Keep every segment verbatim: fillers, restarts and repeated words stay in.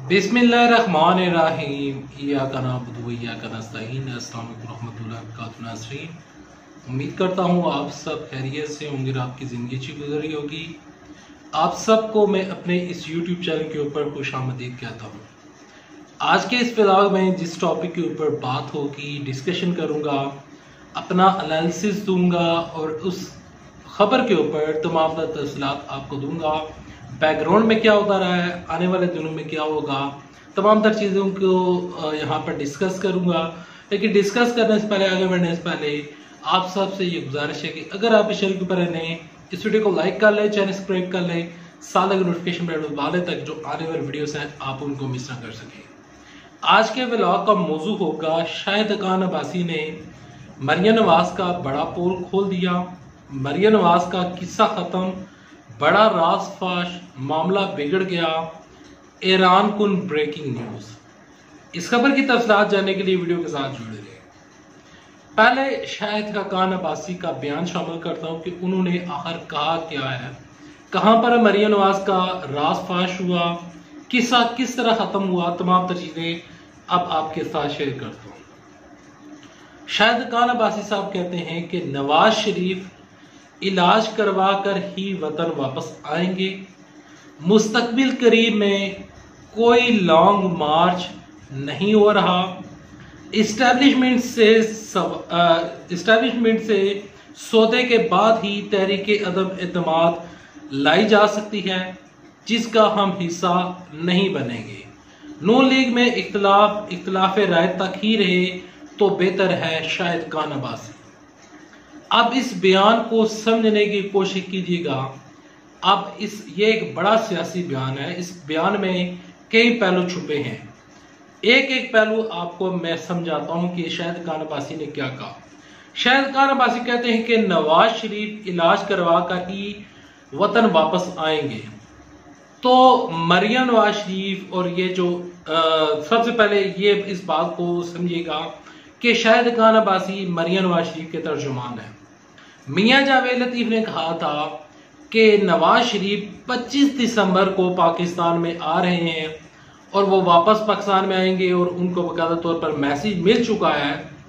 बिस्मिल्लाहिर्रहमानिर्रहीम। इय्याका नअबुदु व इय्याका नस्तईन। अस्सलाम वालेकुम रहमतुल्लाहि व बरकातुहू नाज़रीन, उम्मीद करता हूँ आप सब खैरियत से होंगे और आपकी ज़िंदगी अच्छी गुजर रही होगी। आप सबको मैं अपने इस यूट्यूब चैनल के ऊपर खुशामदीद कहता हूँ। आज के इस व्लॉग में जिस टॉपिक के ऊपर बात होगी, डिस्कशन करूँगा, अपना एनालिसिस दूंगा और उस खबर के ऊपर तमाम तफसीलात आपको दूंगा। बैकग्राउंड में क्या होता रहा है, आने वाले दिनों में क्या होगा, तमाम तर चीज़ों को यहाँ पर डिस्कस करूंगा। लेकिन डिस्कस करने से पहले, आगे बढ़ने से पहले आप सबसे ये गुजारिश है कि अगर आप इस चैनल के ऊपर नए, इस वीडियो को लाइक कर लें, चैनल सब्सक्राइब कर लें, साथ लगे नोटिफिकेशन बेल दबा लें ताकि जो आने वाले वीडियोस हैं आप उनको मिस ना कर सकें। आज के व्लॉग का मौजू होगा, शाहिद खान अब्बासी ने मरियम नवाज का बड़ा पोल खोल दिया, मरियम नवाज का किस्सा खत्म, बड़ा राज फाश, मामला बिगड़ गया, ईरान कुन ब्रेकिंग न्यूज। इस खबर की तफसीलात जानने के लिए वीडियो के साथ जुड़े रहे। पहले शाहिद खान अब्बासी का बयान शामिल करता हूं कि उन्होंने आखिर कहा क्या है, कहां पर मरियम नवाज का राज फाश हुआ, किस्सा किस तरह खत्म हुआ, तमाम तर चीजें अब आपके साथ शेयर करता हूं। शाहिद खान अब्बासी साहब कहते हैं कि नवाज शरीफ इलाज करवा कर ही वतन वापस आएंगे, मुस्तकबिल करीब में कोई लॉन्ग मार्च नहीं हो रहा, इस्टेब्लिशमेंट से सब इस्टेब्लिशमेंट से सौदे के बाद ही तहरीके अदम एतमाद लाई जा सकती है, जिसका हम हिस्सा नहीं बनेंगे। नून लीग में इख्तलाफ इख्तलाफ राय तक ही रहे तो बेहतर है, शाहिद खान अब्बासी। अब इस बयान को समझने की कोशिश कीजिएगा। अब इस ये एक बड़ा सियासी बयान है, इस बयान में कई पहलू छुपे हैं। एक एक पहलू आपको मैं समझाता हूं कि शाहिद खान अब्बासी ने क्या कहा। शाहिद खान अब्बासी कहते हैं कि नवाज शरीफ इलाज करवा कर ही वतन वापस आएंगे। तो मरियम नवाज शरीफ और ये जो आ, सबसे पहले ये इस बात को समझिएगा कि शाहिद खान अब्बासी मरियम नवाज शरीफ के तर्जुमान है। मियां जावेद लतीफ ने कहा था कि नवाज शरीफ पच्चीस दिसंबर को पाकिस्तान में आ रहे हैं और वो वापस पाकिस्तान में आएंगे और उनको बाकायदा तौर पर मैसेज मिल चुका है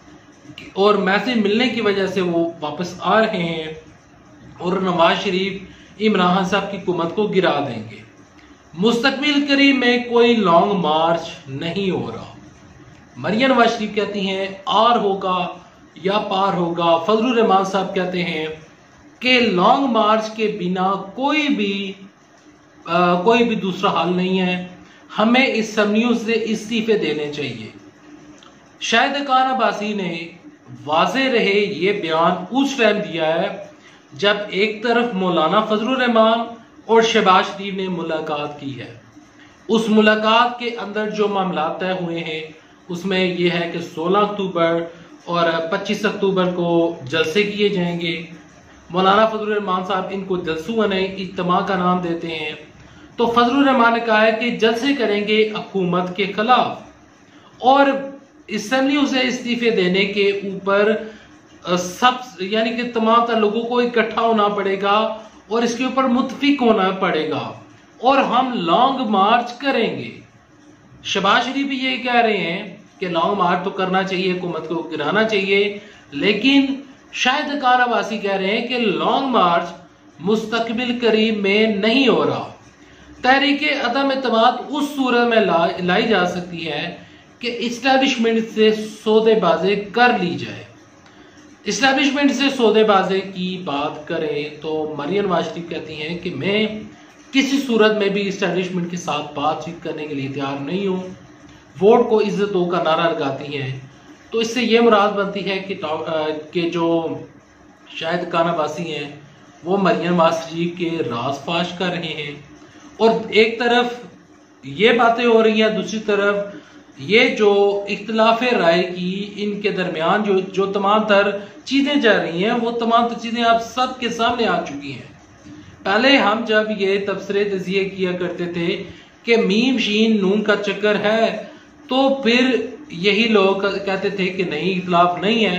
और मैसेज मिलने की वजह से वो वापस आ रहे हैं और नवाज शरीफ इमरान खान साहब की हुकूमत को गिरा देंगे। मुस्तकबिल करीब में कोई लॉन्ग मार्च नहीं हो रहा। मरियम नवाज शरीफ कहती हैं आर होगा या पार होगा। फजलुर रहमान साहब कहते हैं कि लॉन्ग मार्च के बिना कोई भी आ, कोई भी दूसरा हल नहीं है, हमें इस असम्बलियों से इस्तीफे देने चाहिए। शाहिद खान अब्बासी ने वाज़े रहे ये बयान उस टाइम दिया है जब एक तरफ मौलाना फजलुर रहमान और शहबाज शरीफ ने मुलाकात की है। उस मुलाकात के अंदर जो मामला तय हुए हैं उसमें यह है कि सोलह अक्टूबर और पच्चीस अक्टूबर को जलसे किए जाएंगे। मौलाना फजलुर रहमान साहब इनको जलसूने इज्तिमा का नाम देते हैं। तो फजलुर रहमान ने कहा है कि जलसे करेंगे हुकूमत के खिलाफ और असेंबलियों से इस्तीफे देने के ऊपर सब यानी कि तमाम तर लोगों को इकट्ठा होना पड़ेगा और इसके ऊपर मुत्फिक होना पड़ेगा और हम लॉन्ग मार्च करेंगे। शहबाज शरीफ भी ये कह रहे हैं कि लॉन्ग मार्च तो करना चाहिए, हुकूमत को गिराना चाहिए, लेकिन शाहिद खान अब्बासी कह रहे हैं कि लॉन्ग मार्च मुस्तकबिल करीब में नहीं हो रहा। तहरीके अदम एतमाद उस सूरत में ला, लाई जा सकती है कि इस्टेब्लिशमेंट से सौदेबाजी कर ली जाए। इस्टेब्लिशमेंट से सौदेबाजी की बात करें तो मरियम नवाज शरीफ कहती हैं कि मैं किसी सूरत में भी इस्टेब्लिशमेंट के साथ बातचीत करने के लिए तैयार नहीं हूँ। वोट को इज्जत दो का नारा लगाती हैं। तो इससे ये मुराद बनती है कि कि जो शाहिद खान अब्बासी हैं वो मरियम नवाज शरीफ के राज फाश कर रहे हैं और एक तरफ ये बातें हो रही हैं, दूसरी तरफ ये जो इख्तलाफ राय की इनके दरमियान जो जो तमाम तर चीजें जा रही हैं वो तमाम तर चीजें आप सबके सामने आ चुकी हैं। पहले हम जब ये तबसरे तजिए किया करते थे कि मीम शीन नून का चक्कर है तो फिर यही लोग कहते थे कि नहीं, इख्तलाफ नहीं है।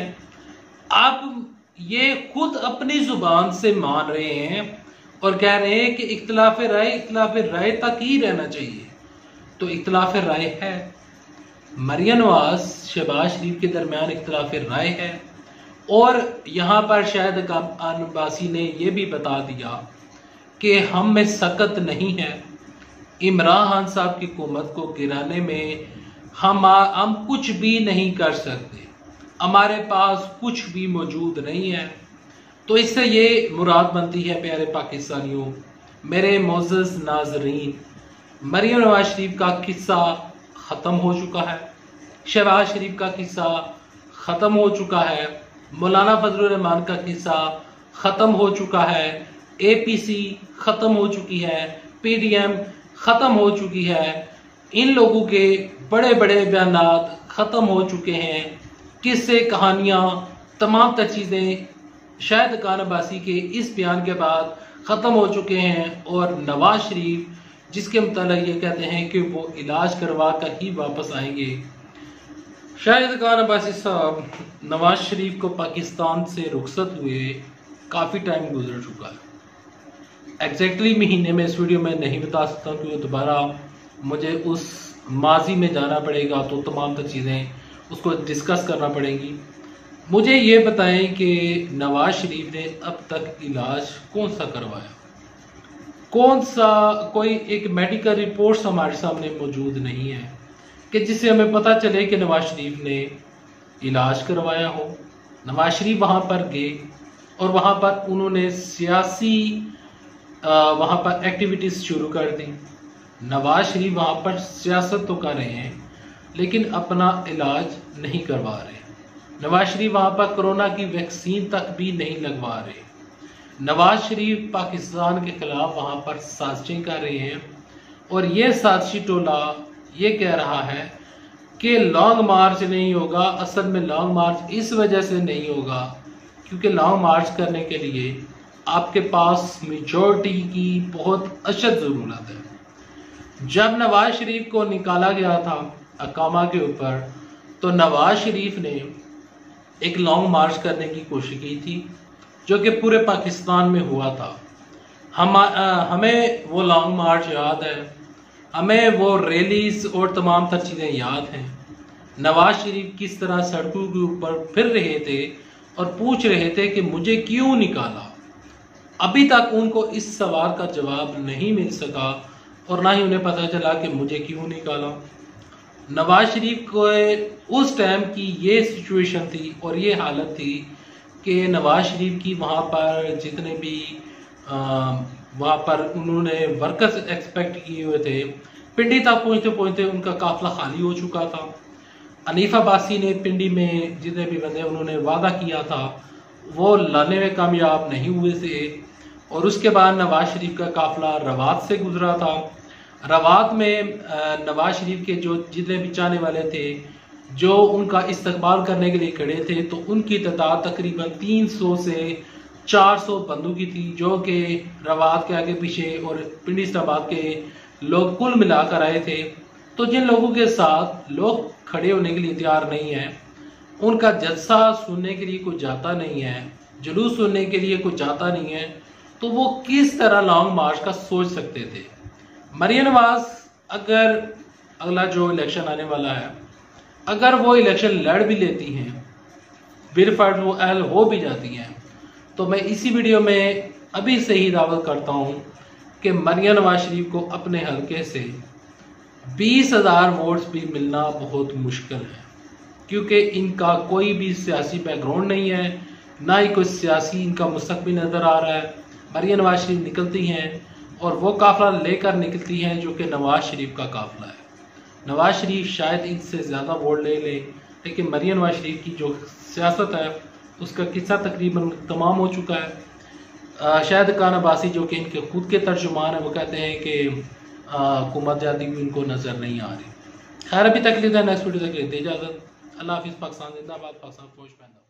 अब ये खुद अपनी जुबान से मान रहे हैं और कह रहे हैं कि इख्तलाफ राय इख्तलाफ राय तक ही रहना चाहिए। तो इख्तलाफ राय है। मरियम नवाज शहबाज शरीफ के दरमियान इख्तलाफ राय है। और यहाँ पर शायद अब्बासी ने यह भी बता दिया कि हम में सकत नहीं है, इमरान खान साहब की हुकूमत को गिराने में हम हम कुछ भी नहीं कर सकते, हमारे पास कुछ भी मौजूद नहीं है। तो इससे ये मुराद बनती है प्यारे पाकिस्तानियों, मेरे मोअज़्ज़ज़ नाज़रीन, मरियम नवाज शरीफ का किस्सा ख़त्म हो चुका है, शहबाज शरीफ का किस्सा ख़त्म हो चुका है, मौलाना फजलुर रहमान का किस्सा ख़त्म हो चुका है, ए पी सी ख़त्म हो चुकी है, पी डी एम ख़त्म हो चुकी है, इन लोगों के बड़े बड़े बयानात ख़त्म हो चुके हैं, किस्से कहानियाँ तमाम तर चीज़ें शाहिद खान अब्बासी के इस बयान के बाद ख़त्म हो चुके हैं। और नवाज शरीफ जिसके मुतालिक ये कहते हैं कि वो इलाज करवा कर ही वापस आएंगे। शाहिद खान अब्बासी साहब नवाज शरीफ को पाकिस्तान से रुखसत हुए काफ़ी टाइम गुजर चुका है। एग्जैक्टली महीने में इस वीडियो में नहीं बता सकता क्योंकि दोबारा मुझे उस माजी में जाना पड़ेगा, तो तमाम तर चीज़ें उसको डिस्कस करना पड़ेंगी। मुझे ये बताएं कि नवाज शरीफ ने अब तक इलाज कौन सा करवाया, कौन सा कोई एक मेडिकल रिपोर्ट्स हमारे सामने मौजूद नहीं है कि जिससे हमें पता चले कि नवाज शरीफ ने इलाज करवाया हो। नवाज शरीफ वहाँ पर गए और वहाँ पर उन्होंने सियासी वहाँ पर एक्टिविटीज़ शुरू कर दी। नवाज शरीफ वहाँ पर सियासत तो कर रहे हैं लेकिन अपना इलाज नहीं करवा रहे। नवाज शरीफ वहाँ पर कोरोना की वैक्सीन तक भी नहीं लगवा रहे। नवाज शरीफ पाकिस्तान के खिलाफ वहाँ पर साजिशें कर रहे हैं और ये साजिशी टोला ये कह रहा है कि लॉन्ग मार्च नहीं होगा। असल में लॉन्ग मार्च इस वजह से नहीं होगा क्योंकि लॉन्ग मार्च करने के लिए आपके पास मेजॉरिटी की बहुत अशद ज़रूरत है। जब नवाज शरीफ को निकाला गया था अकामा के ऊपर तो नवाज शरीफ ने एक लॉन्ग मार्च करने की कोशिश की थी जो कि पूरे पाकिस्तान में हुआ था। हम आ, हमें वो लॉन्ग मार्च याद है, हमें वो रैलीज और तमाम तर चीज़ें याद हैं। नवाज शरीफ किस तरह सड़कों के ऊपर फिर रहे थे और पूछ रहे थे कि मुझे क्यों निकाला। अभी तक उनको इस सवाल का जवाब नहीं मिल सका और ना ही उन्हें पता चला कि मुझे क्यों निकाला। नवाज शरीफ को उस टाइम की ये सिचुएशन थी और ये हालत थी कि नवाज शरीफ की वहाँ पर जितने भी वहाँ पर उन्होंने वर्कर्स एक्सपेक्ट किए हुए थे, पिंडी तक पहुँचते पहुँचते उनका काफिला खाली हो चुका था। हनीफ अब्बासी ने पिंडी में जितने भी बंदे उन्होंने वादा किया था वो लाने में कामयाब नहीं हुए थे। और उसके बाद नवाज शरीफ का काफिला रवात से गुजरा था। रवात में नवाज शरीफ के जो जितने भी चाहने वाले थे जो उनका इस्तकबाल करने के लिए खड़े थे तो उनकी तादाद तकरीबन तीन सौ से चार सौ बंदूकी थी जो कि रवात के आगे पीछे और पिंडी इस्लामाबाद के लोग कुल मिलाकर आए थे। तो जिन लोगों के साथ लोग खड़े होने के लिए तैयार नहीं है, उनका जलसा सुनने के लिए कोई जाता नहीं है, जुलूस सुनने के लिए कोई जाता नहीं है, तो वो किस तरह लॉन्ग मार्च का सोच सकते थे। मरियम नवाज अगर अगला जो इलेक्शन आने वाला है अगर वो इलेक्शन लड़ भी लेती हैं, बिलफर्ज वो एल हो भी जाती हैं, तो मैं इसी वीडियो में अभी से ही दावत करता हूँ कि मरियम नवाज शरीफ को अपने हलके से बीस हज़ार वोट्स भी मिलना बहुत मुश्किल है क्योंकि इनका कोई भी सियासी बैकग्राउंड नहीं है, ना ही कोई सियासी इनका मुस्तकबिल नज़र आ रहा है। मरियम नवाज शरीफ निकलती हैं और वो काफिला लेकर निकलती हैं जो कि नवाज शरीफ का काफिला है। नवाज शरीफ शायद इनसे ज़्यादा वोट ले ले, लेकिन मरियम नवाज शरीफ की जो सियासत है उसका किस्सा तकरीबन तमाम हो चुका है। शाहिद खान अब्बासी जो कि इनके खुद के तर्जुमान है वो कहते हैं कि हुकूमत जाती हुई इनको नज़र नहीं आ रही। खैर अभी तक लेते हैं, नेक्स्ट वीडियो तक लेते इजाज़त। अल्लाह हाफिज़। पाकिस्तान जिंदाबाद, पाकिस्तान फौज पैदा।